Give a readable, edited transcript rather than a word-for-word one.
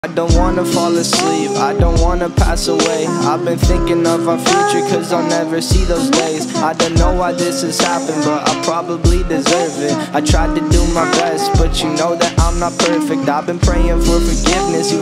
I don't wanna fall asleep, I don't wanna pass away. I've been thinking of our future, cause I'll never see those days. I don't know why this has happened, but I probably deserve it. I tried to do my best, but you know that I'm not perfect. I've been praying for forgiveness.